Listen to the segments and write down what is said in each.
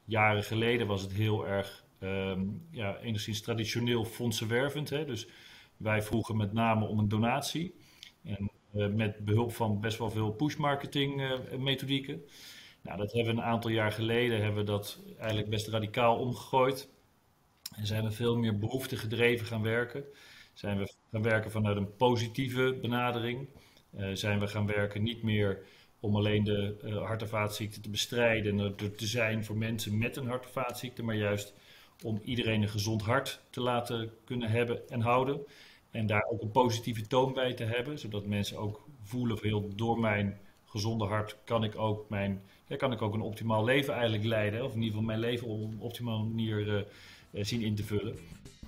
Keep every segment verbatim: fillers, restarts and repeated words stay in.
jaren geleden was het heel erg um, ja, enigszins traditioneel fondsenwervend. Hè? Dus wij vroegen met name om een donatie. En uh, met behulp van best wel veel push-marketing uh, methodieken. Nou, dat hebben we een aantal jaar geleden hebben we dat eigenlijk best radicaal omgegooid. En zijn we veel meer behoefte gedreven gaan werken. Zijn we gaan werken vanuit een positieve benadering. Uh, zijn we gaan werken niet meer om alleen de uh, hart- en vaatziekten te bestrijden en er te zijn voor mensen met een hart- en vaatziekte, maar juist om iedereen een gezond hart te laten kunnen hebben en houden. En daar ook een positieve toon bij te hebben, zodat mensen ook voelen van heel, door mijn gezonde hart kan ik ook mijn, ja, kan ik ook een optimaal leven eigenlijk leiden. Of in ieder geval mijn leven op een optimale manier uh, uh, zien in te vullen.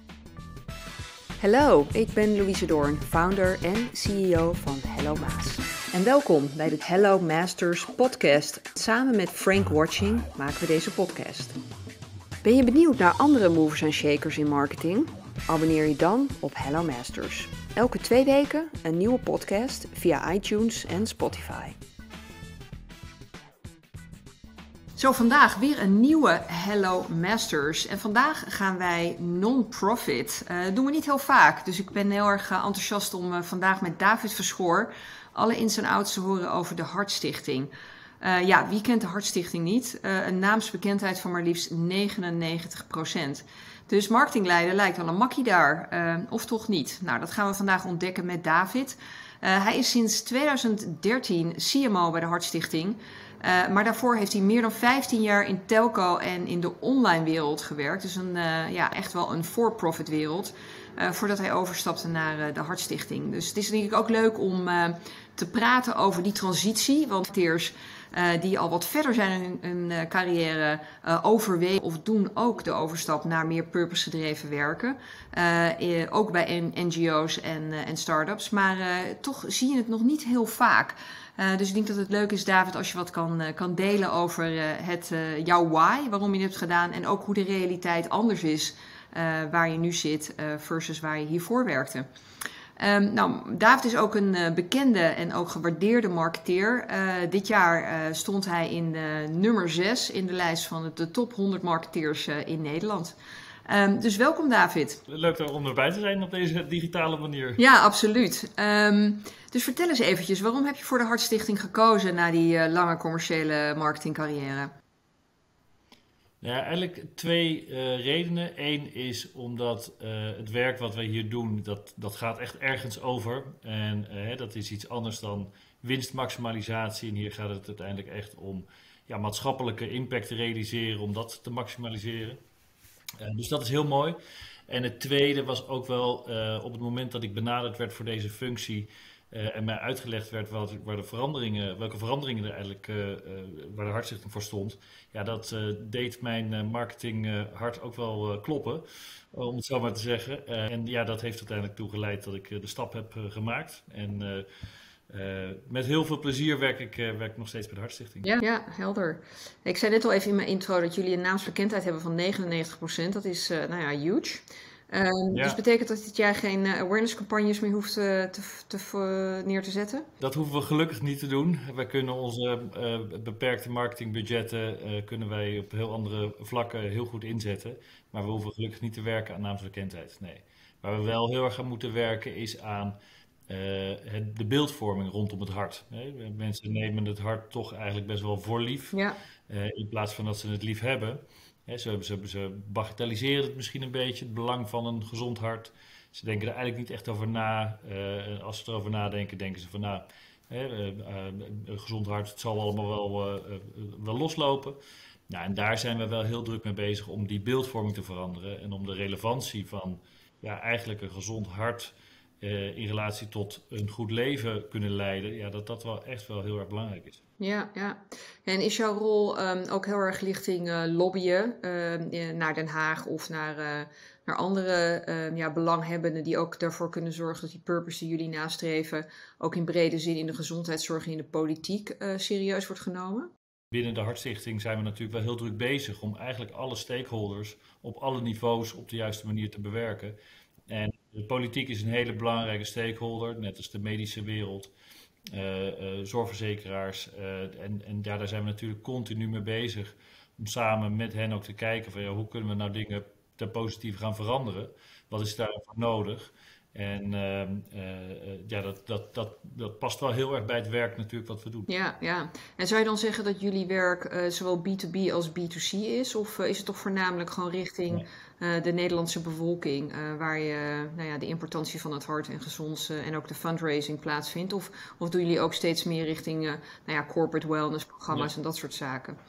Hallo, ik ben Louise Doorn, founder en C E O van Hello Maas. En welkom bij de Hello Masters podcast. Samen met Frank Watching maken we deze podcast. Ben je benieuwd naar andere movers en shakers in marketing? Abonneer je dan op Hello Masters. Elke twee weken een nieuwe podcast via iTunes en Spotify. Zo, vandaag weer een nieuwe Hello Masters. En vandaag gaan wij non-profit. Uh, dat doen we niet heel vaak. Dus ik ben heel erg uh, enthousiast om uh, vandaag met David Verschoor alle ins en outs te horen over de Hartstichting. Uh, ja, wie kent de Hartstichting niet? Uh, een naamsbekendheid van maar liefst negenennegentig procent. Dus marketingleider lijkt wel een makkie daar. Uh, of toch niet? Nou, dat gaan we vandaag ontdekken met David. Uh, hij is sinds twintig dertien C M O bij de Hartstichting. Uh, maar daarvoor heeft hij meer dan vijftien jaar in telco en in de online wereld gewerkt. Dus een, uh, ja, echt wel een for-profit wereld. Uh, voordat hij overstapte naar uh, de Hartstichting. Dus het is denk ik ook leuk om uh, te praten over die transitie. Want marketeers uh, die al wat verder zijn in hun uh, carrière uh, overwegen of doen ook de overstap naar meer purpose-gedreven werken. Uh, uh, ook bij N G O's en, uh, en start-ups. Maar uh, toch zie je het nog niet heel vaak. Uh, dus ik denk dat het leuk is, David, als je wat kan, uh, kan delen over uh, het, uh, jouw why, waarom je het hebt gedaan en ook hoe de realiteit anders is uh, waar je nu zit uh, versus waar je hiervoor werkte. Um, nou, David is ook een uh, bekende en ook gewaardeerde marketeer. Uh, dit jaar uh, stond hij in uh, nummer zes in de lijst van de top honderd marketeers uh, in Nederland. Um, dus welkom, David. Leuk om erbij te zijn op deze digitale manier. Ja, absoluut. Um, dus vertel eens eventjes, waarom heb je voor de Hartstichting gekozen na die uh, lange commerciële marketingcarrière? Ja, eigenlijk twee uh, redenen. Eén is omdat uh, het werk wat wij hier doen, dat, dat gaat echt ergens over. En uh, dat is iets anders dan winstmaximalisatie. En hier gaat het uiteindelijk echt om ja, maatschappelijke impact te realiseren, om dat te maximaliseren. Uh, dus dat is heel mooi. En het tweede was ook wel uh, op het moment dat ik benaderd werd voor deze functie uh, en mij uitgelegd werd wat, waar de veranderingen, welke veranderingen er eigenlijk uh, uh, waar de Hartstichting voor stond. Ja, dat uh, deed mijn uh, marketing uh, hart ook wel uh, kloppen, uh, om het zo maar te zeggen. Uh, en ja, dat heeft uiteindelijk toe geleid dat ik uh, de stap heb uh, gemaakt. En uh, Uh, met heel veel plezier werk ik, uh, werk ik nog steeds bij de Hartstichting. Ja, ja, helder. Ik zei net al even in mijn intro dat jullie een naamsbekendheid hebben van negenennegentig procent. Dat is, uh, nou ja, huge. Um, ja. Dus betekent dat dit jaar geen uh, awareness campagnes meer hoeft uh, te, te, te, neer te zetten? Dat hoeven we gelukkig niet te doen. Wij kunnen onze uh, beperkte marketingbudgetten uh, kunnen wij op heel andere vlakken heel goed inzetten. Maar we hoeven gelukkig niet te werken aan naamsbekendheid. Nee. Waar we wel heel erg aan moeten werken is aan Uh, het, de beeldvorming rondom het hart. Hè. Mensen nemen het hart toch eigenlijk best wel voor lief. Ja. Uh, in plaats van dat ze het lief hebben. Hè, ze, ze, ze bagatelliseren het misschien een beetje, het belang van een gezond hart. Ze denken er eigenlijk niet echt over na. Uh, als ze erover nadenken, denken ze van nou, hè, uh, uh, een gezond hart, het zal allemaal wel, uh, uh, wel loslopen. Nou, en daar zijn we wel heel druk mee bezig om die beeldvorming te veranderen. En om de relevantie van ja, eigenlijk een gezond hart Uh, in relatie tot een goed leven kunnen leiden, ja, dat dat wel echt wel heel erg belangrijk is. Ja, ja. En is jouw rol um, ook heel erg richting uh, lobbyen uh, naar Den Haag of naar, uh, naar andere uh, ja, belanghebbenden die ook daarvoor kunnen zorgen dat die purpose die jullie nastreven ook in brede zin in de gezondheidszorg en in de politiek uh, serieus wordt genomen? Binnen de Hartstichting zijn we natuurlijk wel heel druk bezig om eigenlijk alle stakeholders op alle niveaus op de juiste manier te bewerken. En de politiek is een hele belangrijke stakeholder, net als de medische wereld, uh, uh, zorgverzekeraars. Uh, en en ja, daar zijn we natuurlijk continu mee bezig om samen met hen ook te kijken van ja, hoe kunnen we nou dingen ten positieve gaan veranderen? Wat is daarvoor nodig? En ehm, eh, eh, ja, dat, dat, dat, dat past wel heel erg bij het werk natuurlijk wat we doen. Ja, ja. En zou je dan zeggen dat jullie werk eh, zowel B twee B als B twee C is? Of eh, is het toch voornamelijk gewoon richting Ja. eh, de Nederlandse bevolking, eh, waar je nou ja, de importantie van het hart en gezond eh, en ook de fundraising plaatsvindt? Of, of doen jullie ook steeds meer richting eh, nou ja, corporate wellness Ja. programma's en dat soort zaken?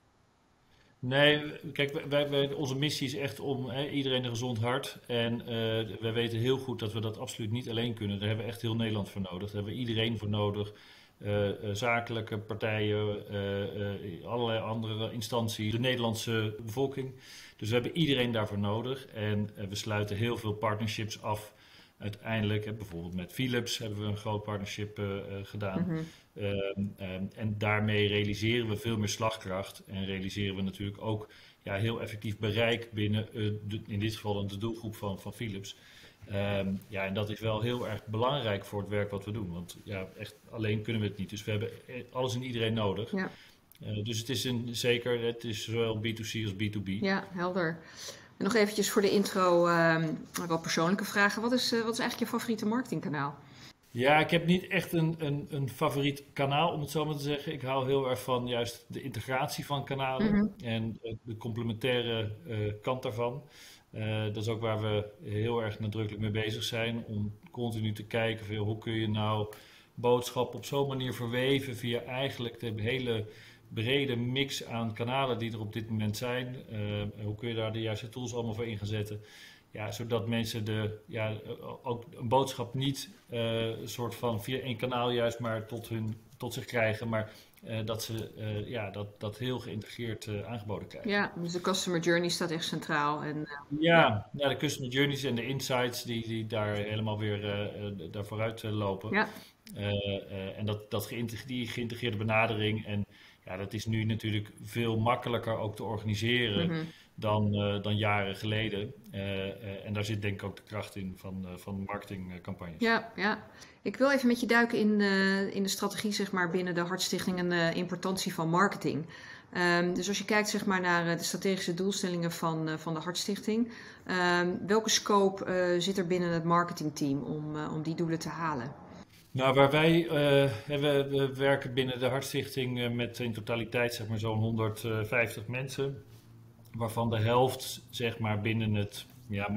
Nee, kijk, wij, wij- wij- onze missie is echt om hè, iedereen een gezond hart. En eh, wij weten heel goed dat we dat absoluut niet alleen kunnen. Daar hebben we echt heel Nederland voor nodig. Daar hebben we iedereen voor nodig. Eh, eh, zakelijke partijen, eh, eh, allerlei andere instanties, de Nederlandse bevolking. Dus we hebben iedereen daarvoor nodig. En eh, we sluiten heel veel partnerships af. Uiteindelijk, hè, bijvoorbeeld met Philips hebben we een groot partnership eh, eh, gedaan. Mhm. Ehm, ehm, en daarmee realiseren we veel meer slagkracht en realiseren we natuurlijk ook ja, heel effectief bereik binnen eh, de- in dit geval dan de doelgroep van, van Philips. Ehm, ja, en dat is wel heel erg belangrijk voor het werk wat we doen, want ja, echt alleen kunnen we het niet. Dus we hebben eh, alles en iedereen nodig. Ja, Eh, dus het is een, zeker, het is zowel B twee C als B twee B. ja, helder. En nog eventjes voor de intro, ehm, wat persoonlijke vragen. Wat is, eh, wat is eigenlijk je favoriete marketingkanaal? Ja, ik heb niet echt een, een, een favoriet kanaal, om het zo maar te zeggen. Ik hou heel erg van juist de integratie van kanalen Mhm. en eh, de complementaire eh, kant daarvan. Eh, dat is ook waar we heel erg nadrukkelijk mee bezig zijn, om continu te kijken van, joh, hoe kun je nou boodschap op zo'n manier verweven via eigenlijk de hele brede mix aan kanalen die er op dit moment zijn. Eh, hoe kun je daar de juiste tools allemaal voor in gaan zetten? Ja, zodat mensen de, ja, ook een boodschap niet eh, een soort van via één kanaal juist maar tot, hun, tot zich krijgen, maar eh, dat ze eh, ja, dat, dat heel geïntegreerd eh, aangeboden krijgen. Ja, dus de customer journey staat echt centraal. En, eh, ja, Ja, ja, de customer journeys en de insights die, die daar helemaal weer eh, eh, daar vooruit eh, lopen. ja, Eh, eh, en dat, dat geïnteg- die geïntegreerde benadering. En ja, dat is nu natuurlijk veel makkelijker ook te organiseren mhm. dan, eh, dan jaren geleden. Eh, eh, en daar zit denk ik ook de kracht in van, eh, van marketingcampagnes. Ja, ja. Ik wil even met je duiken in, eh, in de strategie zeg maar, binnen de Hartstichting en de importantie van marketing. Ehm, dus als je kijkt zeg maar, naar eh, de strategische doelstellingen van, eh, van de Hartstichting, ehm, welke scope eh, zit er binnen het marketingteam om, eh, om die doelen te halen? Nou, waar wij, eh, hè, we, we werken binnen de Hartstichting eh, met in totaliteit zeg maar zo'n honderdvijftig mensen, waarvan de helft zeg maar binnen het ja,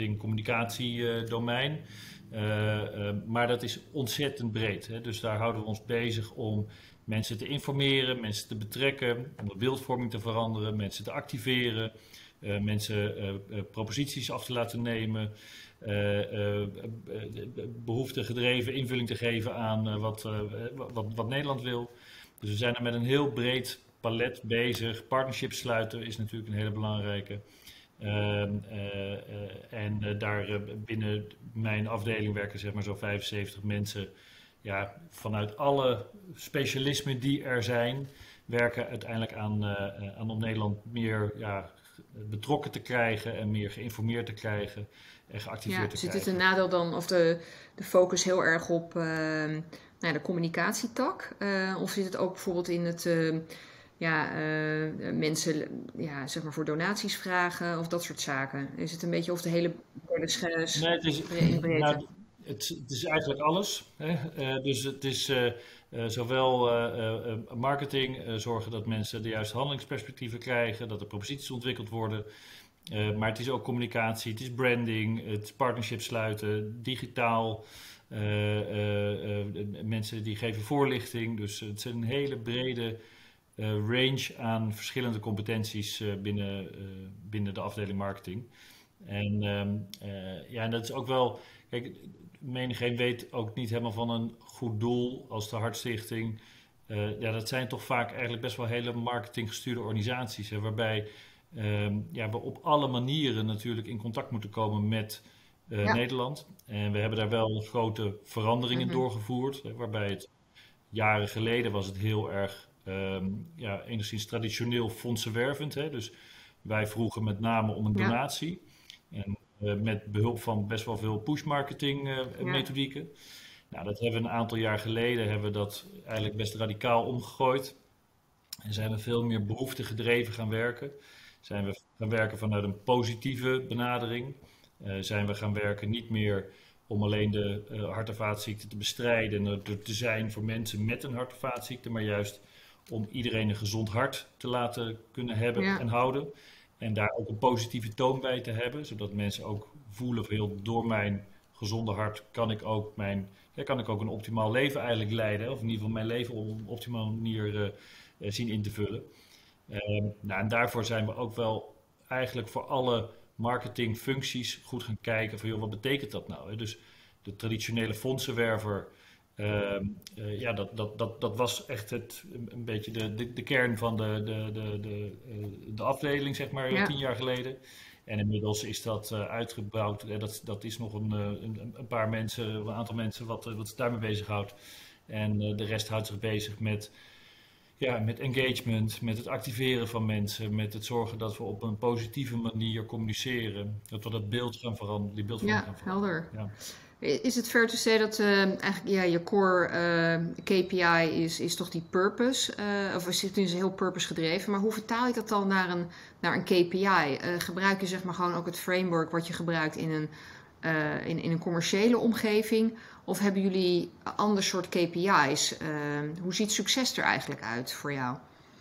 marketing-communicatie-domein. Uh, uh, maar dat is ontzettend breed. Hè? Dus daar houden we ons bezig om mensen te informeren, mensen te betrekken, om de beeldvorming te veranderen, mensen te activeren, uh, mensen uh, uh, proposities af te laten nemen, uh, uh, behoeftegedreven invulling te geven aan uh, wat, uh, wat, wat Nederland wil. Dus we zijn er met een heel breed palet bezig. Partnerships sluiten is natuurlijk een hele belangrijke. Uh, uh, uh, en uh, daar uh, binnen mijn afdeling werken zeg maar zo'n vijfenzeventig mensen. Ja, vanuit alle specialismen die er zijn, werken uiteindelijk aan, uh, aan om Nederland meer ja, betrokken te krijgen en meer geïnformeerd te krijgen en geactiveerd Ja, te zit krijgen. het een nadeel dan, of de, de focus heel erg op uh, nou ja, de communicatietak? Uh, of zit het ook bijvoorbeeld in het uh, ja, uh, mensen ja, zeg maar voor donaties vragen of dat soort zaken? Is het een beetje of de hele kennis Nee, het is, in breedte? nou, het, het is eigenlijk alles. Hè? Uh, dus het is uh, uh, zowel uh, uh, marketing, uh, zorgen dat mensen de juiste handelingsperspectieven krijgen, dat er proposities ontwikkeld worden. Uh, maar het is ook communicatie, het is branding, het is partnerships sluiten, digitaal. Uh, uh, uh, mensen die geven voorlichting. Dus het is een hele brede uh, range aan verschillende competenties uh, binnen, uh, binnen de afdeling marketing. En, um, uh, ja, en dat is ook wel. Kijk, menigeen weet ook niet helemaal van een goed doel als de Hartstichting. Uh, ja, dat zijn toch vaak eigenlijk best wel hele marketinggestuurde organisaties. Hè, waarbij um, ja, we op alle manieren natuurlijk in contact moeten komen met uh, ja. Nederland. En we hebben daar wel grote veranderingen mm-hmm. doorgevoerd. Hè, waarbij het jaren geleden was het heel erg um, ja, enigszins traditioneel fondsenwervend. Hè, dus wij vroegen met name om een donatie. Ja. En uh, met behulp van best wel veel push-marketing uh, ja. methodieken. Nou, dat hebben we een aantal jaar geleden hebben we dat eigenlijk best radicaal omgegooid. En zijn we veel meer behoeftegedreven gaan werken. Zijn we gaan werken vanuit een positieve benadering. Uh, zijn we gaan werken niet meer om alleen de uh, hart- en vaatziekten te bestrijden en er te zijn voor mensen met een hart- en vaatziekte, maar juist om iedereen een gezond hart te laten kunnen hebben Ja, en houden. En daar ook een positieve toon bij te hebben, zodat mensen ook voelen van heel, door mijn gezonde hart kan ik ook mijn, ja, kan ik ook een optimaal leven eigenlijk leiden. Of in ieder geval mijn leven op een optimale manier uh, uh, zien in te vullen. Um, nou, en daarvoor zijn we ook wel eigenlijk voor alle marketingfuncties goed gaan kijken van joh, wat betekent dat nou? Hè? Dus de traditionele fondsenwerver, um, uh, ja, dat, dat, dat, dat was echt het, een, een beetje de, de, de kern van de, de, de, de, uh, de afdeling, zeg maar, ja, tien jaar geleden. En inmiddels is dat uh, uitgebouwd. Uh, dat, dat is nog een, uh, een, een paar mensen, een aantal mensen wat, uh, wat zich daarmee bezighoudt. En uh, de rest houdt zich bezig met ja, met engagement, met het activeren van mensen, met het zorgen dat we op een positieve manier communiceren. Dat we dat beeld gaan veranderen, die beeldvorming ja, gaan veranderen. helder. Ja. Is het fair to say dat uh, eigenlijk ja, je core uh, K P I is, is toch die purpose? Uh, of is het dus heel purpose gedreven? Maar hoe vertaal je dat dan naar een, naar een K P I? Uh, gebruik je zeg maar gewoon ook het framework wat je gebruikt in een, uh, in, in een commerciële omgeving? Of hebben jullie een ander soort K P I's? Uh, hoe ziet succes er eigenlijk uit voor jou?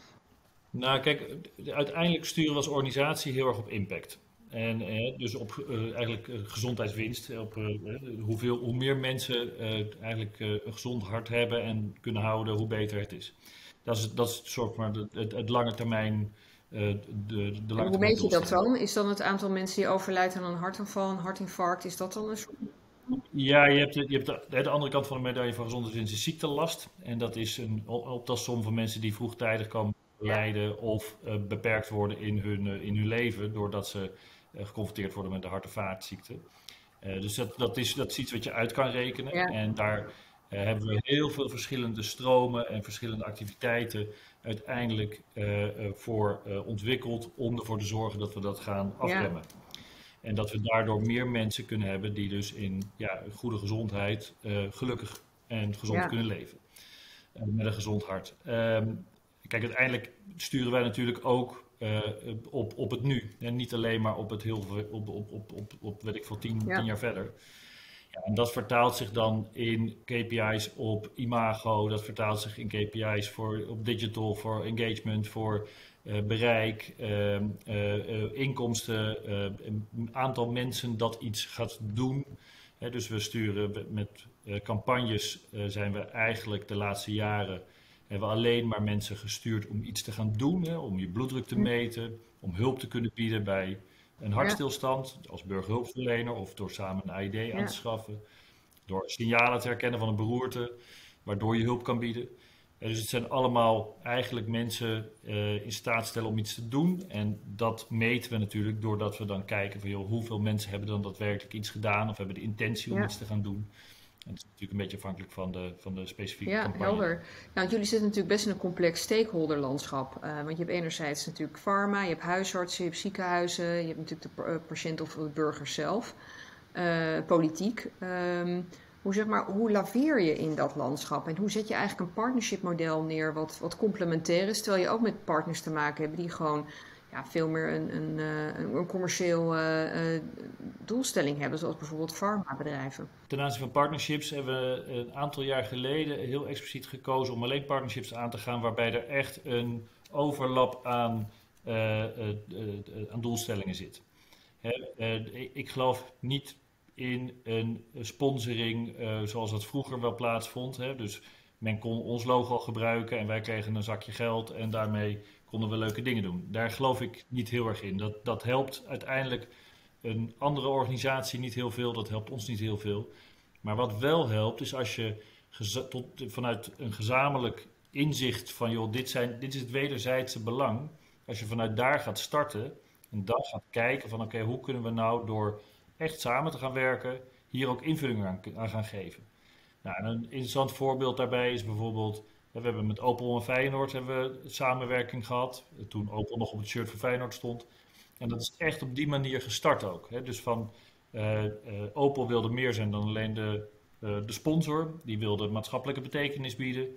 Nou, kijk, uiteindelijk sturen we als organisatie heel erg op impact. En eh, dus op uh, eigenlijk uh, gezondheidswinst. Op uh, hoeveel, hoe meer mensen uh, eigenlijk uh, een gezond hart hebben en kunnen houden, hoe beter het is. Dat is, dat is soort maar de, het, het lange termijn, uh, de, de En lange hoe termijn meet je dat doelstelling. dan? Is dan het aantal mensen die overlijden aan een hartaanval, een hartinfarct, is dat dan een soort... Ja, je hebt, de, je hebt de, de andere kant van de medaille van gezondheidswinst is ziektelast. En dat is een optelsom van mensen die vroegtijdig komen lijden of uh, beperkt worden in hun, uh, in hun leven doordat ze uh, geconfronteerd worden met de hart- en vaatziekte. Uh, dus dat, dat, is, dat is iets wat je uit kan rekenen. Ja, En daar uh, hebben we heel veel verschillende stromen en verschillende activiteiten uiteindelijk uh, uh, voor uh, ontwikkeld om ervoor te zorgen dat we dat gaan ja, afremmen. En dat we daardoor meer mensen kunnen hebben die dus in ja, goede gezondheid uh, gelukkig en gezond ja, kunnen leven. Uh, met een gezond hart. Um, kijk, uiteindelijk sturen wij natuurlijk ook uh, op, op het nu. En niet alleen maar op het heel veel, op, op, op, op, op weet ik veel, tien, tien ja, jaar verder. Ja, en dat vertaalt zich dan in K P I's op imago, dat vertaalt zich in K P I's voor, op digital, voor engagement, voor uh, bereik, uh, uh, uh, inkomsten, uh, een aantal mensen dat iets gaat doen. Hè, dus we sturen met uh, campagnes, uh, zijn we eigenlijk de laatste jaren, hebben we alleen maar mensen gestuurd om iets te gaan doen, hè, om je bloeddruk te meten, om hulp te kunnen bieden bij een ja, hartstilstand als burgerhulpverlener of door samen een A I D aan te ja, schaffen. Door signalen te herkennen van een beroerte, waardoor je hulp kan bieden. Eh, Dus het zijn allemaal eigenlijk mensen eh, in staat stellen om iets te doen. En dat meten we natuurlijk doordat we dan kijken van joh, hoeveel mensen hebben dan daadwerkelijk iets gedaan of hebben de intentie om ja. iets te gaan doen. En dat is natuurlijk een beetje afhankelijk van de, van de specifieke Ja, campagne dan. helder. Nou, want jullie zitten natuurlijk best in een complex stakeholderlandschap. Uh, want je hebt enerzijds natuurlijk pharma, je hebt huisartsen, je hebt ziekenhuizen, je hebt natuurlijk de pa- uh, patiënt of de burger zelf, uh, politiek. Um, hoe, zeg maar, hoe laveer je in dat landschap en hoe zet je eigenlijk een partnership model neer wat, wat complementair is, terwijl je ook met partners te maken hebt die gewoon ja, veel meer een, een, uh, een, een commercieel uh, uh, doelstelling hebben, zoals bijvoorbeeld farmabedrijven. Ten aanzien van partnerships hebben we een aantal jaar geleden heel expliciet gekozen om alleen partnerships aan te gaan waarbij er echt een overlap aan, uh, uh, uh, aan doelstellingen zit. Hè, uh, ik geloof niet in een sponsoring uh, zoals dat vroeger wel plaatsvond. Hè. Dus men kon ons logo gebruiken en wij kregen een zakje geld en daarmee konden we leuke dingen doen. Daar geloof ik niet heel erg in. Dat, dat helpt uiteindelijk een andere organisatie niet heel veel, dat helpt ons niet heel veel. Maar wat wel helpt is als je geza- tot, vanuit een gezamenlijk inzicht van joh, dit, zijn, dit is het wederzijdse belang. Als je vanuit daar gaat starten en dan gaat kijken van oké, hoe kunnen we nou door echt samen te gaan werken, hier ook invulling aan, aan gaan geven. Nou, en een interessant voorbeeld daarbij is bijvoorbeeld, we hebben met Opel en Feyenoord hebben we samenwerking gehad, toen Opel nog op het shirt van Feyenoord stond. En dat is echt op die manier gestart ook. Hè. Dus van uh, uh, Opel wilde meer zijn dan alleen de, uh, de sponsor, die wilde maatschappelijke betekenis bieden.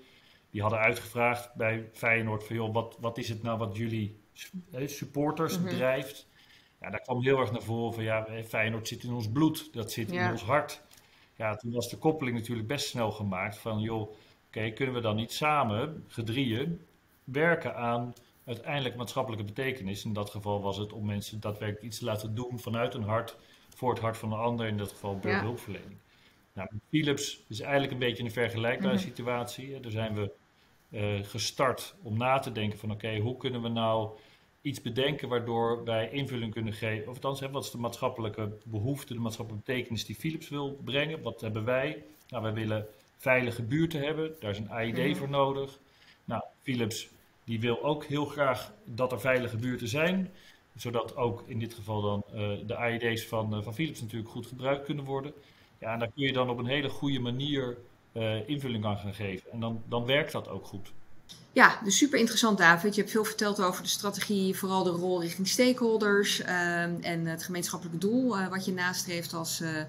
die hadden uitgevraagd bij Feyenoord van joh, wat, wat is het nou wat jullie eh, supporters Mhm. drijft? Ja, daar kwam heel erg naar voren van ja, eh, Feyenoord zit in ons bloed, dat zit in Ja. ons hart. Ja, toen was de koppeling natuurlijk best snel gemaakt van joh, oké, kunnen we dan niet samen, gedrieën, werken aan uiteindelijk maatschappelijke betekenis. In dat geval was het om mensen daadwerkelijk iets te laten doen vanuit hun hart, voor het hart van een ander, in dat geval Ja. burgerhulpverlening. Nou, met Philips is eigenlijk een beetje een vergelijkbare Mhm. situatie. hè. Daar zijn we eh, gestart om na te denken van oké, hoe kunnen we nou iets bedenken waardoor wij invulling kunnen geven. Of althans, hè, wat is de maatschappelijke behoefte, de maatschappelijke betekenis die Philips wil brengen? Wat hebben wij? Nou, wij willen veilige buurten hebben. Daar is een A I D Mhm. voor nodig. Nou, Philips die wil ook heel graag dat er veilige buurten zijn. Zodat ook in dit geval dan eh, de A I D's van, eh, van Philips natuurlijk goed gebruikt kunnen worden. Ja, en daar kun je dan op een hele goede manier eh, invulling aan gaan geven. En dan, dan werkt dat ook goed. Ja, dus super interessant, David. Je hebt veel verteld over de strategie, vooral de rol richting stakeholders ehm, en het gemeenschappelijke doel eh, wat je nastreeft als, eh,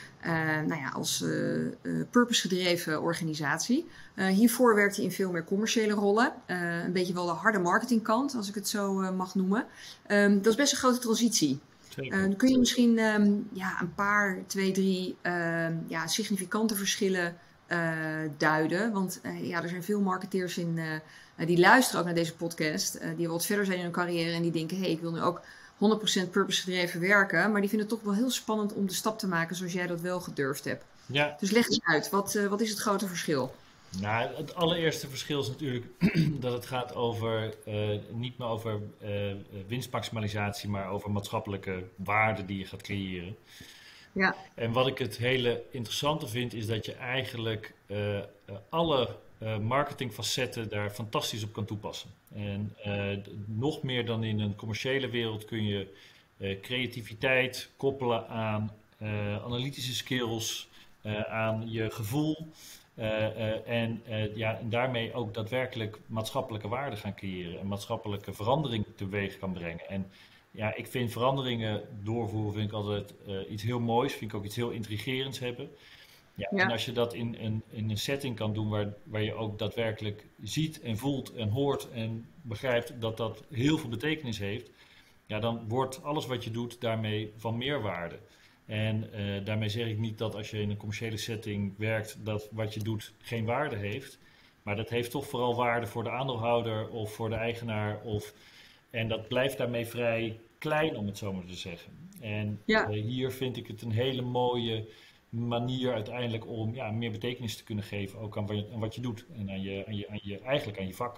eh, nou ja, als eh, eh, purpose-gedreven organisatie. Eh, hiervoor werkt hij in veel meer commerciële rollen. Eh, een beetje wel de harde marketingkant, als ik het zo eh, mag noemen. Ehm, dat is best een grote transitie. Zeker. Uh, kun je misschien um, ja, een paar, twee, drie uh, ja, significante verschillen uh, duiden? Want uh, ja, er zijn veel marketeers in, uh, die luisteren ook naar deze podcast, uh, die wat verder zijn in hun carrière en die denken, hé, hey, ik wil nu ook honderd procent purpose gedreven werken, maar die vinden het toch wel heel spannend om de stap te maken zoals jij dat wel gedurfd hebt. Ja. Dus leg eens uit, wat, uh, wat is het grote verschil? Nou, het allereerste verschil is natuurlijk dat het gaat over uh, niet meer over uh, winstmaximalisatie, maar over maatschappelijke waarden die je gaat creëren. Ja. En wat ik het hele interessante vind, is dat je eigenlijk uh, uh, alle uh, marketingfacetten daar fantastisch op kan toepassen. En uh, nog meer dan in een commerciële wereld kun je uh, creativiteit koppelen aan uh, analytische skills, uh, aan je gevoel. Uh, uh, en, uh, ja, en daarmee ook daadwerkelijk maatschappelijke waarde gaan creëren en maatschappelijke verandering teweeg kan brengen. En ja, ik vind veranderingen doorvoeren vind ik altijd uh, iets heel moois, vind ik ook iets heel intrigerends hebben. Ja, Ja. En als je dat in, in, in een setting kan doen waar, waar je ook daadwerkelijk ziet en voelt en hoort en begrijpt dat dat heel veel betekenis heeft, ja, dan wordt alles wat je doet daarmee van meerwaarde. En uh, daarmee zeg ik niet dat als je in een commerciële setting werkt, dat wat je doet geen waarde heeft. Maar dat heeft toch vooral waarde voor de aandeelhouder of voor de eigenaar. Of, en dat blijft daarmee vrij klein, om het zo maar te zeggen. En Ja. uh, hier vind ik het een hele mooie manier uiteindelijk om ja, meer betekenis te kunnen geven. Ook aan wat je, aan wat je doet en aan je, aan je, aan je, eigenlijk aan je vak.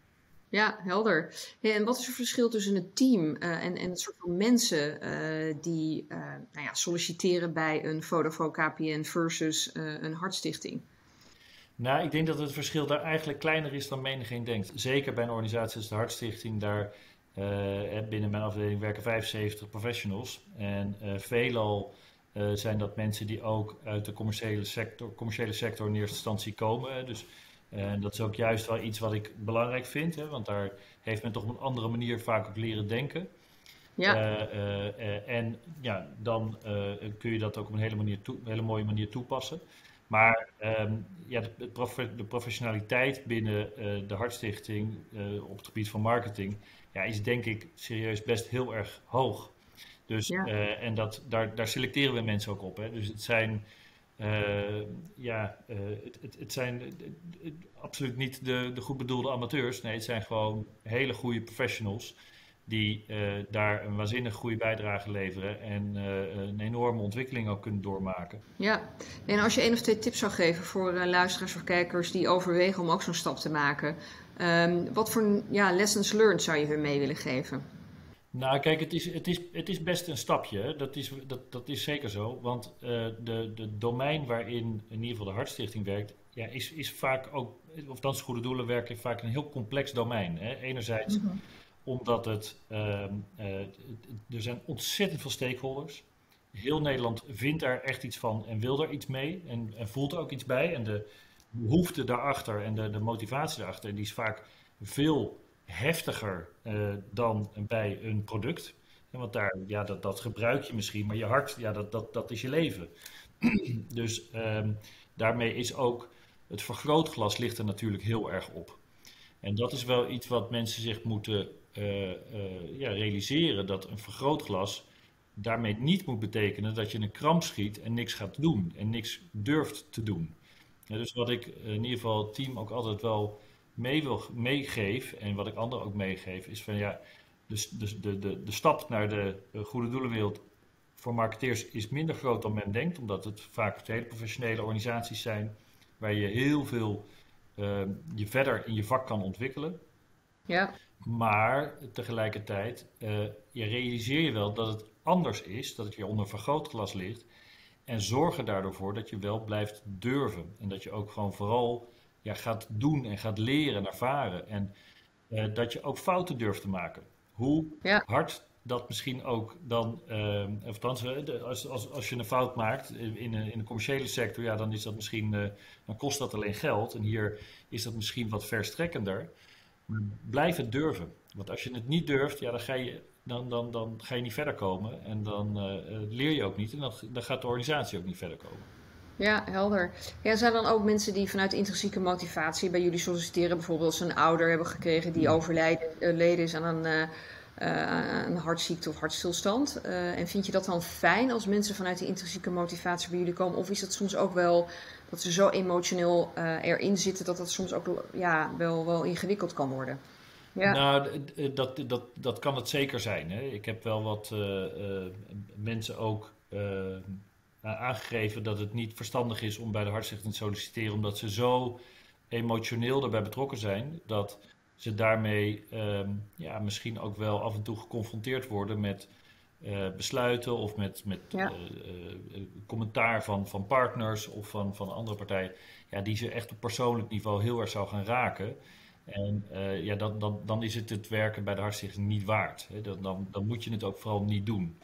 Ja, helder. Hey, en wat is het verschil tussen het team uh, en, en het soort van mensen uh, die uh, nou ja, solliciteren bij een Vodafone K P N versus uh, een hartstichting? Nou, ik denk dat het verschil daar eigenlijk kleiner is dan menigeen denkt. Zeker bij een organisatie als de Hartstichting, daar uh, binnen mijn afdeling werken vijfenzeventig professionals. En uh, veelal uh, zijn dat mensen die ook uit de commerciële sector, commerciële sector in eerste instantie komen. Dus uh, dat is ook juist wel iets wat ik belangrijk vind, hè, want daar heeft men toch op een andere manier vaak ook leren denken. Ja. Uh, uh, uh, en ja, dan uh, kun je dat ook op een hele, manier toe, hele mooie manier toepassen. Maar um, ja, de, de professionaliteit binnen uh, de Hartstichting uh, op het gebied van marketing ja, is denk ik serieus best heel erg hoog. Dus, Ja. uh, en dat, daar, daar selecteren we mensen ook op. Hè. Dus het zijn, uh, ja, uh, het, het, het zijn uh, het, absoluut niet de, de goed bedoelde amateurs. Nee, het zijn gewoon hele goede professionals die uh, daar een waanzinnig goede bijdrage leveren en uh, een enorme ontwikkeling ook kunnen doormaken. Ja, en als je één of twee tips zou geven voor uh, luisteraars of kijkers die overwegen om ook zo'n stap te maken, um, wat voor ja, lessons learned zou je hun mee willen geven? Nou, kijk, het is, het is, het is best een stapje. Hè? Dat, is, dat, dat is zeker zo. Want uh, de, de domein waarin in ieder geval de Hartstichting werkt, ja, is, is vaak ook, of dan goede doelen werken, vaak een heel complex domein. Hè? Enerzijds mm-hmm. omdat het, uh, uh, er zijn ontzettend veel stakeholders. Heel Nederland vindt daar echt iets van en wil daar iets mee en, en voelt er ook iets bij. En de behoefte daarachter en de, de motivatie daarachter, die is vaak veel heftiger uh, dan bij een product. Ja, want daar, ja, dat, dat gebruik je misschien, maar je hart, ja, dat, dat, dat is je leven. Dus um, daarmee is ook het vergrootglas ligt er natuurlijk heel erg op. En dat is wel iets wat mensen zich moeten uh, uh, ja, realiseren, dat een vergrootglas daarmee niet moet betekenen dat je een kramp schiet en niks gaat doen en niks durft te doen. Ja, dus wat ik in ieder geval het team ook altijd wel mee wil, meegeef en wat ik anderen ook meegeef, is van ja, dus, dus de, de, de stap naar de goede doelenwereld voor marketeers is minder groot dan men denkt, omdat het vaak hele professionele organisaties zijn waar je heel veel uh, je verder in je vak kan ontwikkelen. Ja. Maar tegelijkertijd, uh, je realiseer je wel dat het anders is, dat het je onder vergrootglas ligt. En zorg er daardoor voor dat je wel blijft durven. En dat je ook gewoon vooral ja, gaat doen en gaat leren en ervaren. En uh, dat je ook fouten durft te maken. Hoe Ja. hard dat misschien ook dan, uh, of althans, als, als, als je een fout maakt in, in, in de commerciële sector, ja, dan is dat misschien, uh, dan kost dat alleen geld. En hier is dat misschien wat verstrekkender. Maar blijf het durven. Want als je het niet durft, ja, dan, ga je, dan, dan, dan ga je niet verder komen. En dan uh, leer je ook niet. En dan, dan gaat de organisatie ook niet verder komen. Ja, helder. Ja, zijn er dan ook mensen die vanuit intrinsieke motivatie bij jullie solliciteren? Bijvoorbeeld als ze een ouder hebben gekregen die overleden is aan een, uh, uh, een hartziekte of hartstilstand. Uh, en vind je dat dan fijn als mensen vanuit die intrinsieke motivatie bij jullie komen? Of is dat soms ook wel dat ze zo emotioneel uh, erin zitten dat dat soms ook ja, wel, wel ingewikkeld kan worden? Ja. Nou, dat, dat, dat kan het zeker zijn. Hè. Ik heb wel wat uh, uh, mensen ook uh, aangegeven dat het niet verstandig is om bij de Hartstichting te solliciteren, omdat ze zo emotioneel daarbij betrokken zijn, dat ze daarmee um, ja, misschien ook wel af en toe geconfronteerd worden met uh, besluiten of met, met ja. uh, uh, commentaar van, van partners of van, van andere partijen, ja, die ze echt op persoonlijk niveau heel erg zou gaan raken. En uh, ja, dan, dan, dan is het het werken bij de Hartstichting niet waard. Hè. Dan, dan, dan moet je het ook vooral niet doen.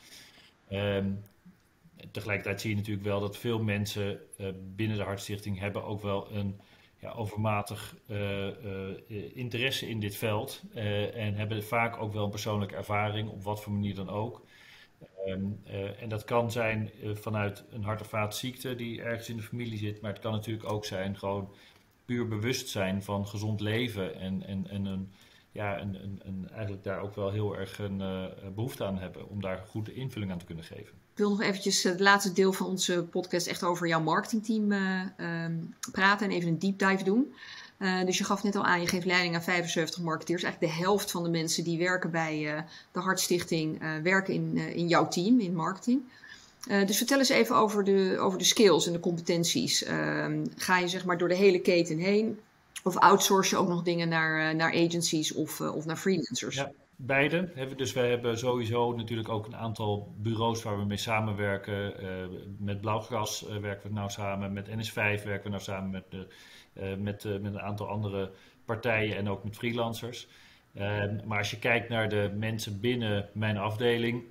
Um, tegelijkertijd zie je natuurlijk wel dat veel mensen uh, binnen de Hartstichting hebben ook wel een ja, overmatig uh, uh, interesse in dit veld. Uh, en hebben vaak ook wel een persoonlijke ervaring, op wat voor manier dan ook. Um, uh, en dat kan zijn uh, vanuit een hart- of vaatziekte die ergens in de familie zit. Maar het kan natuurlijk ook zijn gewoon puur bewustzijn van gezond leven en, en, en een, ja, een, een, een, eigenlijk daar ook wel heel erg een uh, behoefte aan hebben om daar goede invulling aan te kunnen geven. Ik wil nog eventjes het laatste deel van onze podcast echt over jouw marketingteam uh, um, praten en even een deep dive doen. Uh, dus je gaf net al aan, je geeft leiding aan vijfenzeventig marketeers. Eigenlijk de helft van de mensen die werken bij uh, de Hartstichting uh, werken in, uh, in jouw team, in marketing. Uh, dus vertel eens even over de, over de skills en de competenties. Uh, ga je zeg maar door de hele keten heen? Of outsource je ook nog dingen naar, uh, naar agencies of, uh, of naar freelancers? Ja, beide. Dus wij hebben sowieso natuurlijk ook een aantal bureaus waar we mee samenwerken. Uh, met Blauwgras uh, werken we nou samen. Met N S vijf werken we nou samen met, uh, uh, met, uh, met een aantal andere partijen en ook met freelancers. Uh, maar als je kijkt naar de mensen binnen mijn afdeling,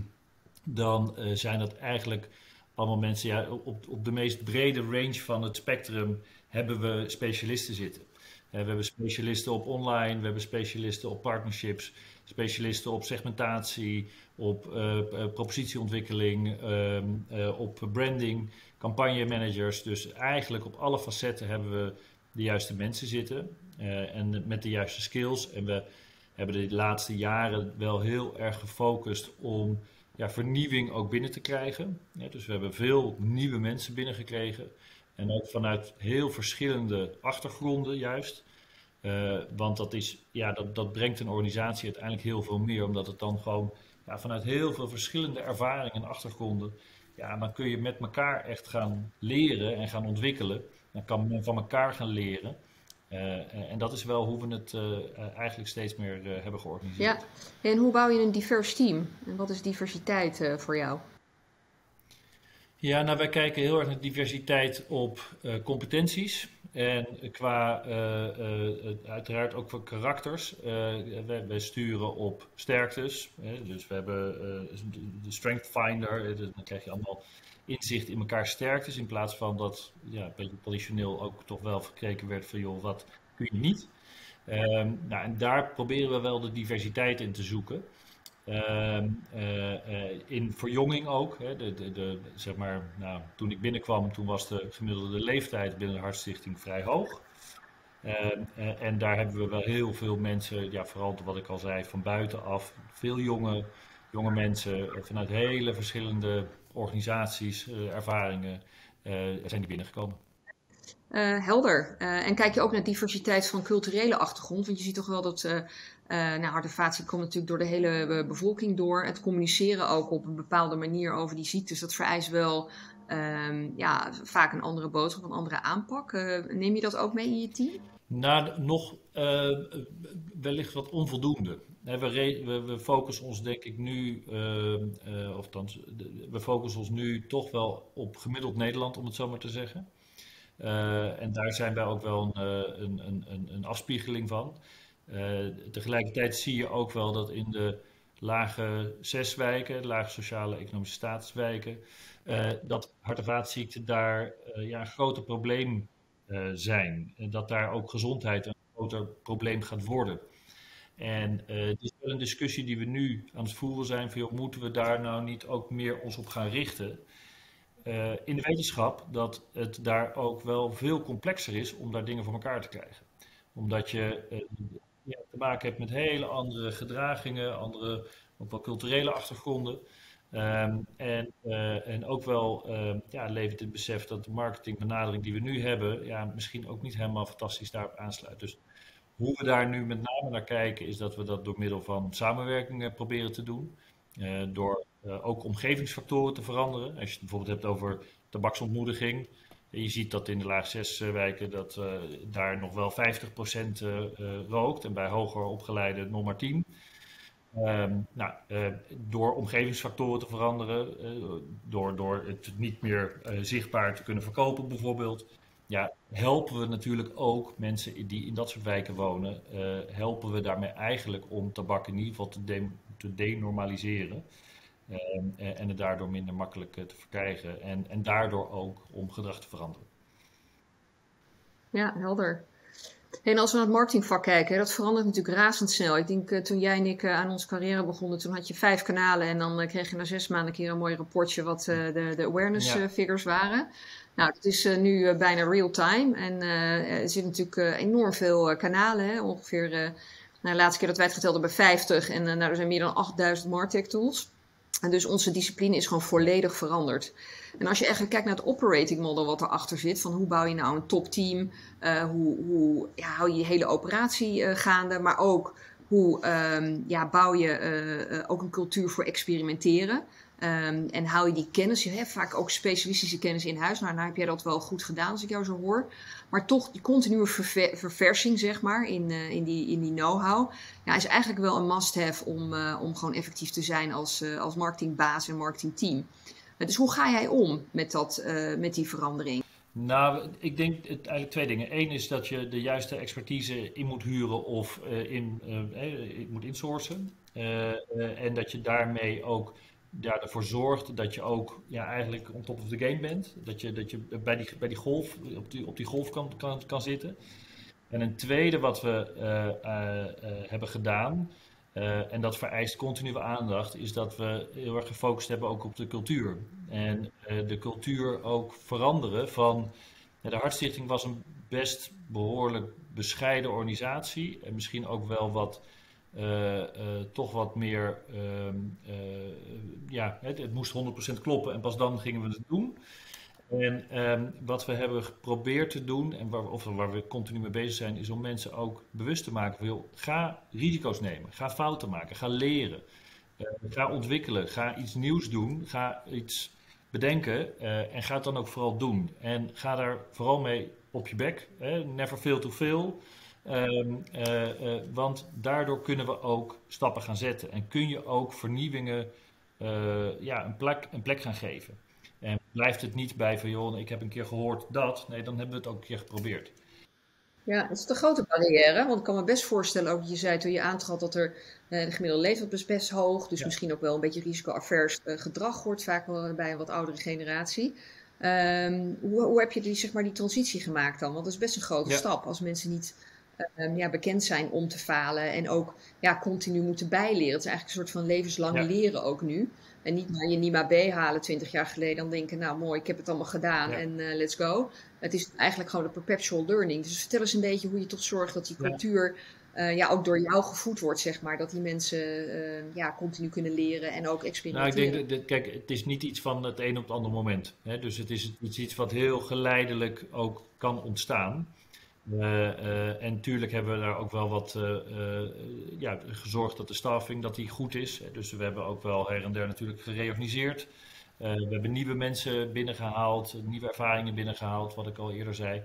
dan uh, zijn dat eigenlijk allemaal mensen, ja, op, op de meest brede range van het spectrum hebben we specialisten zitten. Uh, we hebben specialisten op online, we hebben specialisten op partnerships, specialisten op segmentatie, op uh, propositieontwikkeling, uh, uh, op branding, campagnemanagers. Dus eigenlijk op alle facetten hebben we de juiste mensen zitten uh, en met de juiste skills. En we hebben de laatste jaren wel heel erg gefocust om ja, vernieuwing ook binnen te krijgen. Ja, dus we hebben veel nieuwe mensen binnengekregen. En ook vanuit heel verschillende achtergronden juist. Uh, want dat, is, ja, dat, dat brengt een organisatie uiteindelijk heel veel meer. Omdat het dan gewoon ja, vanuit heel veel verschillende ervaringen en achtergronden. Ja, dan kun je met elkaar echt gaan leren en gaan ontwikkelen. Dan kan men van elkaar gaan leren. Uh, en dat is wel hoe we het uh, uh, eigenlijk steeds meer uh, hebben georganiseerd. Ja, en hoe bouw je een divers team? En wat is diversiteit uh, voor jou? Ja, nou wij kijken heel erg naar diversiteit op uh, competenties. En qua uh, uh, uiteraard ook voor karakters. Uh, wij, wij sturen op sterktes. Hè? Dus we hebben uh, de Strength Finder. Dan krijg je allemaal inzicht in elkaar sterktes. In plaats van dat ja, een beetje traditioneel ook toch wel gekeken werd van joh, wat kun je niet. Um, nou, en daar proberen we wel de diversiteit in te zoeken. Um, uh, uh, in verjonging ook. Hè, de, de, de, zeg maar, nou, toen ik binnenkwam, toen was de gemiddelde leeftijd binnen de Hartstichting vrij hoog. Uh, uh, en daar hebben we wel heel veel mensen, ja, vooral wat ik al zei, van buitenaf. Veel jonge, jonge mensen uh, vanuit hele verschillende organisaties, uh, ervaringen, uh, zijn die binnengekomen. Uh, helder. Uh, en kijk je ook naar diversiteit van culturele achtergrond? Want je ziet toch wel dat uh, uh, nou, hart- en vaatziekten komt natuurlijk door de hele uh, bevolking door. Het communiceren ook op een bepaalde manier over die ziektes, dat vereist wel um, ja, vaak een andere boodschap, een andere aanpak. Uh, neem je dat ook mee in je team? Nou, nog uh, wellicht wat onvoldoende. We, we, we focussen ons denk ik nu, uh, uh, of dan, we focussen ons nu toch wel op gemiddeld Nederland, om het zo maar te zeggen. Uh, en daar zijn wij ook wel een, een, een, een afspiegeling van. Uh, tegelijkertijd zie je ook wel dat in de lage zes wijken, lage sociale economische statuswijken, uh, dat hart- en vaatziekten daar uh, ja, een groter probleem uh, zijn. En dat daar ook gezondheid een groter probleem gaat worden. En uh, het is wel een discussie die we nu aan het voeren zijn. Van, joh, moeten we daar nou niet ook meer ons op gaan richten? Uh, in de wetenschap dat het daar ook wel veel complexer is om daar dingen voor elkaar te krijgen. Omdat je uh, ja, te maken hebt met hele andere gedragingen, andere ook wel culturele achtergronden. Um, en, uh, en ook wel uh, ja, levert het besef dat de marketingbenadering die we nu hebben, ja, misschien ook niet helemaal fantastisch daarop aansluit. Dus hoe we daar nu met name naar kijken, is dat we dat door middel van samenwerking proberen te doen. Uh, door uh, ook omgevingsfactoren te veranderen. Als je het bijvoorbeeld hebt over tabaksontmoediging. Je ziet dat in de laag zes wijken dat uh, daar nog wel vijftig procent uh, uh, rookt. En bij hoger opgeleiden nog maar tien procent. Um, nou, uh, door omgevingsfactoren te veranderen. Uh, door, door het niet meer uh, zichtbaar te kunnen verkopen bijvoorbeeld. Ja, helpen we natuurlijk ook mensen die in dat soort wijken wonen. Uh, helpen we daarmee eigenlijk om tabak in ieder geval te, de, te denormaliseren. Um, en het daardoor minder makkelijk uh, te verkrijgen. En, en daardoor ook om gedrag te veranderen. Ja, helder. En als we naar het marketingvak kijken, dat verandert natuurlijk razendsnel. Ik denk uh, toen jij en ik uh, aan onze carrière begonnen, toen had je vijf kanalen en dan uh, kreeg je na zes maanden een keer een mooi rapportje wat uh, de, de awareness ja. uh, figures waren. Nou, dat is uh, nu uh, bijna real time en uh, er zit natuurlijk uh, enorm veel uh, kanalen, hè? Ongeveer, uh, nou, de laatste keer dat wij het geteld hebben, vijftig en uh, nou, er zijn meer dan achtduizend martech tools. En dus onze discipline is gewoon volledig veranderd. En als je eigenlijk kijkt naar het operating model wat erachter zit, van hoe bouw je nou een topteam, uh, hoe, hoe ja, hou je je hele operatie uh, gaande, maar ook hoe um, ja, bouw je uh, uh, ook een cultuur voor experimenteren. Um, en hou je die kennis, je hebt vaak ook specialistische kennis in huis. Nou, nou heb jij dat wel goed gedaan als ik jou zo hoor. Maar toch die continue verver, verversing, zeg maar, in, uh, in die, in die know-how, ja, is eigenlijk wel een must-have om, uh, om gewoon effectief te zijn als, uh, als marketingbaas en marketingteam. Uh, dus hoe ga jij om met, dat, uh, met die verandering? Nou, ik denk het, eigenlijk twee dingen. Eén is dat je de juiste expertise in moet huren of uh, in, uh, moet insourcen. Uh, uh, en dat je daarmee ook ja, ervoor zorgt dat je ook ja, eigenlijk on top of the game bent. Dat je, dat je bij, die, bij die golf, op die, op die golf kan, kan, kan zitten. En een tweede wat we uh, uh, uh, hebben gedaan, uh, en dat vereist continue aandacht, is dat we heel erg gefocust hebben ook op de cultuur. En uh, de cultuur ook veranderen van... Ja, de Hartstichting was een best behoorlijk bescheiden organisatie. En misschien ook wel wat... Uh, uh, toch wat meer, uh, uh, ja, het, het moest honderd procent kloppen en pas dan gingen we het doen. En um, wat we hebben geprobeerd te doen, en waar, of waar we continu mee bezig zijn, is om mensen ook bewust te maken van, joh, ga risico's nemen, ga fouten maken, ga leren, uh, ga ontwikkelen, ga iets nieuws doen, ga iets bedenken uh, en ga het dan ook vooral doen. En ga daar vooral mee op je bek, hè? Never fail to fail. Um, uh, uh, want daardoor kunnen we ook stappen gaan zetten en kun je ook vernieuwingen uh, ja, een, plek, een plek gaan geven. En blijft het niet bij van joh, ik heb een keer gehoord dat, nee, dan hebben we het ook een keer geprobeerd. Ja, het is een grote barrière, want ik kan me best voorstellen, ook wat je zei toen je aantrad, dat er uh, de gemiddelde leeftijd is best hoog, dus ja. Misschien ook wel een beetje risico-avers uh, gedrag hoort vaak wel bij een wat oudere generatie. Um, hoe, hoe heb je die, zeg maar, die transitie gemaakt dan? Want dat is best een grote ja. stap als mensen niet... uh, ja, bekend zijn om te falen en ook ja, continu moeten bijleren. Het is eigenlijk een soort van levenslang Ja, leren ook nu. En niet maar je NIMA B halen twintig jaar geleden dan denken, nou mooi, ik heb het allemaal gedaan ja, en uh, let's go. Het is eigenlijk gewoon de perpetual learning. Dus vertel eens een beetje hoe je toch zorgt dat die ja. cultuur uh, ja, ook door jou gevoed wordt, zeg maar. Dat die mensen uh, ja, continu kunnen leren en ook Nou, ik experimenteren. denk dat, dat- kijk, het is niet iets van het een op het andere moment. Hè? Dus het is, het is iets wat heel geleidelijk ook kan ontstaan. Eh, eh, en natuurlijk hebben we daar ook wel wat eh, eh, ja, gezorgd dat de staffing dat die goed is. Dus we hebben ook wel her en der natuurlijk gereorganiseerd. Eh, we hebben nieuwe mensen binnengehaald, nieuwe ervaringen binnengehaald, wat ik al eerder zei.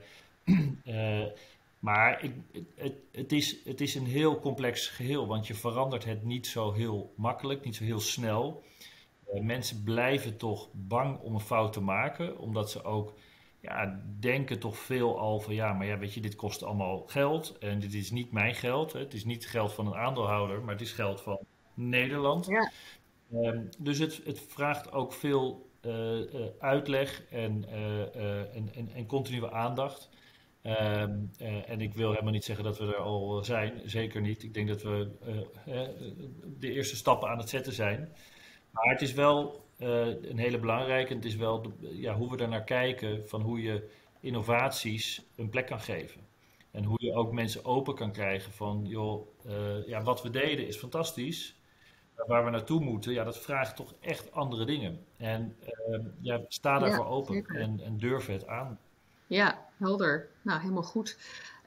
Eh, maar ik, het, het, is, het is een heel complex geheel, want je verandert het niet zo heel makkelijk, niet zo heel snel. Eh, mensen blijven toch bang om een fout te maken, omdat ze ook ja, denken toch veel al van ja, maar ja, weet je, dit kost allemaal geld en dit is niet mijn geld. Hè. Het is niet geld van een aandeelhouder, maar het is geld van Nederland. Ja, Ehm, dus het, het vraagt ook veel eh, eh, uitleg en, eh, eh, en, en, en continue aandacht. Ehm, eh, en ik wil helemaal niet zeggen dat we er al zijn, zeker niet. Ik denk dat we eh, eh, de eerste stappen aan het zetten zijn. Maar het is wel eh, een hele belangrijke. Het is wel de- ja, hoe we er naar kijken van hoe je innovaties een plek kan geven. En hoe je ook mensen open kan krijgen van, joh, eh, ja, wat we deden is fantastisch. Maar waar we naartoe moeten, ja, dat vraagt toch echt andere dingen. En eh, ja, sta ja, daarvoor open zeker. en, en durf het aan. Ja, helder. Nou, helemaal goed.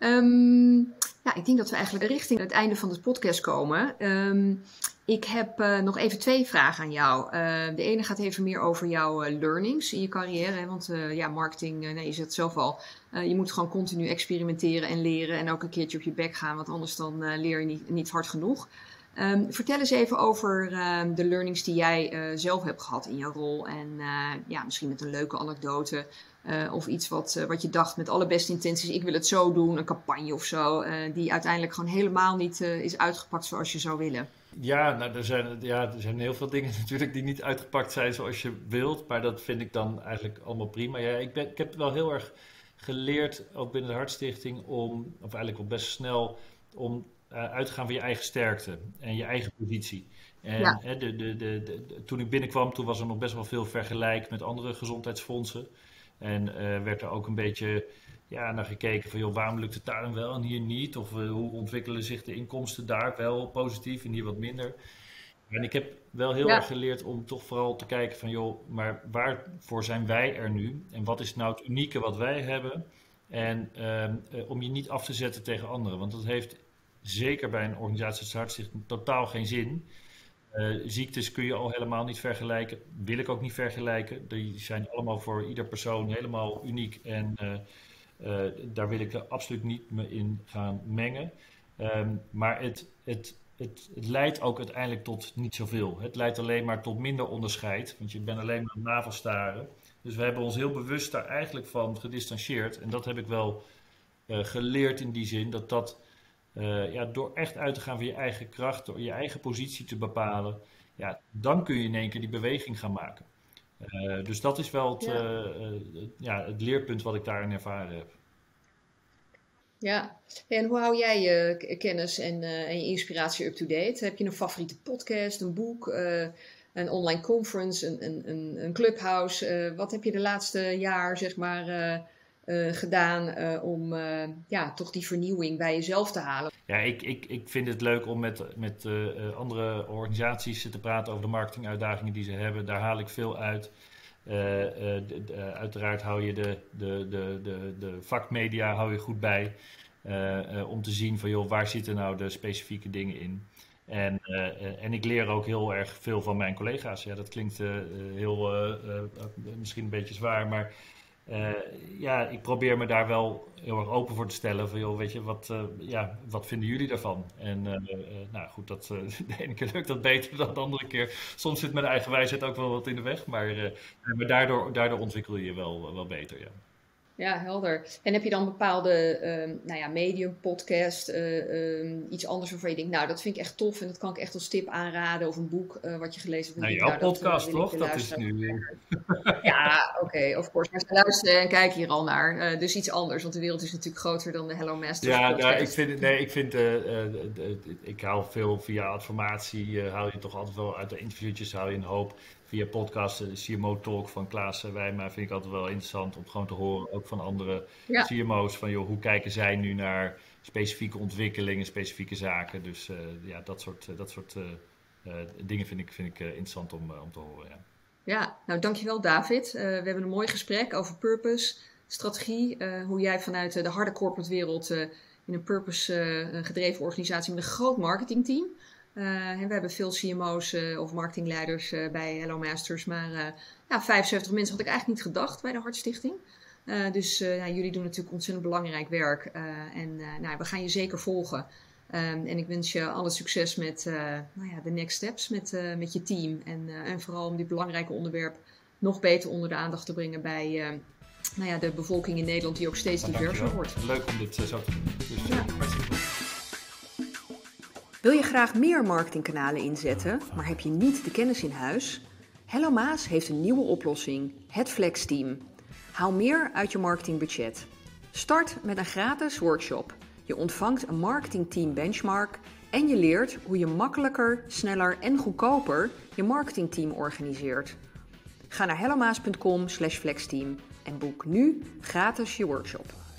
Ehm, ja, ik denk dat we eigenlijk richting het einde van de podcast komen. Ehm, ik heb eh, nog even twee vragen aan jou. Eh, de ene gaat even meer over jouw eh, learnings in je carrière. Hè? Want eh, ja, marketing, eh, nee, je zegt het zelf al. Eh, je moet gewoon continu experimenteren en leren en ook een keertje op je bek gaan. Want anders dan eh, leer je niet, niet hard genoeg. Ehm, vertel eens even over ehm, de learnings die jij eh, zelf hebt gehad in jouw rol. En eh, ja, misschien met een leuke anekdote. Uh, of iets wat, uh, wat je dacht met alle beste intenties, ik wil het zo doen, een campagne of zo, uh, die uiteindelijk gewoon helemaal niet uh, is uitgepakt zoals je zou willen. Ja, nou, er zijn, ja, er zijn heel veel dingen natuurlijk die niet uitgepakt zijn zoals je wilt. Maar dat vind ik dan eigenlijk allemaal prima. Ja, ik, ben, ik heb wel heel erg geleerd, ook binnen de Hartstichting, om, of eigenlijk wel best snel, om uh, uit te gaan van je eigen sterkte en je eigen positie. En Ja, hè, de, de, de, de, toen ik binnenkwam, toen was er nog best wel veel vergelijk met andere gezondheidsfondsen. En uh, werd er ook een beetje ja, naar gekeken van, joh, waarom lukt het daar dan wel en hier niet? Of uh, hoe ontwikkelen zich de inkomsten daar wel positief en hier wat minder? En ik heb wel heel erg ja, geleerd om toch vooral te kijken van, joh, maar waarvoor zijn wij er nu? En wat is nou het unieke wat wij hebben? En uh, uh, om je niet af te zetten tegen anderen. Want dat heeft zeker bij een organisatie als Hartstichting totaal geen zin. Uh, ziektes kun je al helemaal niet vergelijken. Wil ik ook niet vergelijken. Die zijn allemaal voor ieder persoon helemaal uniek. En uh, uh, daar wil ik er absoluut niet me in gaan mengen. Um, maar het, het, het, het leidt ook uiteindelijk tot niet zoveel. Het leidt alleen maar tot minder onderscheid. Want je bent alleen maar aan het navelstaren. Dus we hebben ons heel bewust daar eigenlijk van gedistanceerd. En dat heb ik wel uh, geleerd in die zin. Dat dat uh, ja, door echt uit te gaan van je eigen kracht, door je eigen positie te bepalen, ja, dan kun je in één keer die beweging gaan maken. Uh, dus dat is wel het, ja, uh, uh, ja, het leerpunt wat ik daarin ervaren heb. ja. En hoe hou jij je k- kennis en, uh, en je inspiratie up-to-date? Heb je een favoriete podcast, een boek, uh, een online conference, een, een, een, een clubhouse? Uh, wat heb je de laatste jaar, zeg maar, uh, uh, gedaan uh, om uh, ja, toch die vernieuwing bij jezelf te halen? Ja, ik, ik, ik vind het leuk om met, met uh, andere organisaties te praten over de marketinguitdagingen die ze hebben. Daar haal ik veel uit. Uh, uh, de, de, uiteraard hou je de, de, de, de, de vakmedia hou je goed bij. Uh, uh, om te zien van, joh, waar zitten nou de specifieke dingen in. En, uh, uh, en ik leer ook heel erg veel van mijn collega's. Ja, dat klinkt uh, heel uh, uh, misschien een beetje zwaar, maar uh, ja, ik probeer me daar wel heel erg open voor te stellen. Van, joh, weet je, wat, uh, ja, wat vinden jullie daarvan? En uh, uh, nou goed, dat, uh, de ene keer lukt dat beter dan de andere keer. Soms zit mijn eigen wijsheid ook wel wat in de weg, maar, uh, maar daardoor, daardoor ontwikkel je je wel, wel beter, ja. Ja, helder. En heb je dan bepaalde uh, nou ja, medium, podcast, uh, uh, iets anders waarvan je denkt, nou dat vind ik echt tof en dat kan ik echt als tip aanraden, of een boek uh, wat je gelezen hebt. Nou, denk, jouw nou, podcast dat, uh, toch? Dat is nu... Ja, oké, okay, of course. Maar ze luisteren en kijken hier al naar. Uh, dus iets anders, want de wereld is natuurlijk groter dan de Hello Masters ja, podcast. Ja, ik vind, nee, ik vind, uh, uh, uh, uh, ik haal veel via adformatie, uh, haal je toch altijd wel uit de interviewtjes, haal je een hoop. Via podcast, de C M O Talk van Klaas Wijma vind ik altijd wel interessant om gewoon te horen, ook van andere ja. C M O's, van joh, hoe kijken zij nu naar specifieke ontwikkelingen, specifieke zaken. Dus uh, ja, dat soort, uh, dat soort uh, uh, dingen vind ik, vind ik uh, interessant om, uh, om te horen, ja. Ja, nou dankjewel David. Uh, we hebben een mooi gesprek over purpose, strategie, uh, hoe jij vanuit uh, de harde corporate wereld uh, in een purpose uh, gedreven organisatie met een groot marketingteam. Uh, en we hebben veel C M O's uh, of marketingleiders uh, bij Hello Masters, maar uh, ja, vijfenzeventig mensen had ik eigenlijk niet gedacht bij de Hartstichting. Uh, dus uh, nou, jullie doen natuurlijk ontzettend belangrijk werk uh, en uh, nou, we gaan je zeker volgen. Um, en ik wens je alle succes met uh, nou ja, de next steps met, uh, met je team. En, uh, en vooral om dit belangrijke onderwerp nog beter onder de aandacht te brengen bij uh, nou ja, de bevolking in Nederland die ook steeds nou, diverser wordt. Leuk om dit uh, zo te doen. Dus, ja. Wil je graag meer marketingkanalen inzetten, maar heb je niet de kennis in huis? Hello Maas heeft een nieuwe oplossing, het Flex Team. Haal meer uit je marketingbudget. Start met een gratis workshop. Je ontvangt een marketingteam benchmark en je leert hoe je makkelijker, sneller en goedkoper je marketingteam organiseert. Ga naar hellomaas punt com slash flexteam en boek nu gratis je workshop.